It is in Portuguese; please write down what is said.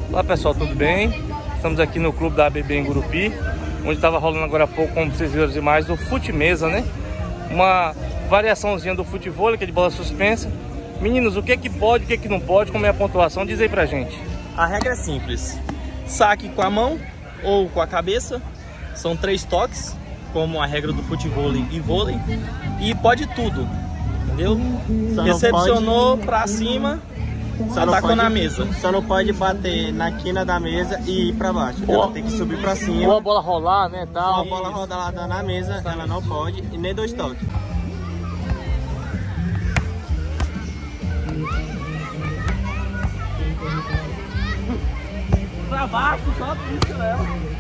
Olá pessoal, tudo bem? Estamos aqui no clube da ABB em Gurupi, onde estava rolando agora há pouco, como vocês viram demais, o fute-mesa, né? Uma variaçãozinha do futevôlei, que é de bola suspensa. Meninos, o que é que pode, o que é que não pode, como é a pontuação? Diz aí pra gente. A regra é simples. Saque com a mão ou com a cabeça. São 3 toques, como a regra do futevôlei e vôlei. E pode tudo, entendeu? Recepcionou pra cima, atacou na mesa. Só não pode bater na quina da mesa e ir pra baixo. Ela tem que subir pra cima. Ou a bola rolar, né, tal. Ou a bola rodada na mesa, ela não pode. E nem 2 toques. Pra baixo, só puxa ela.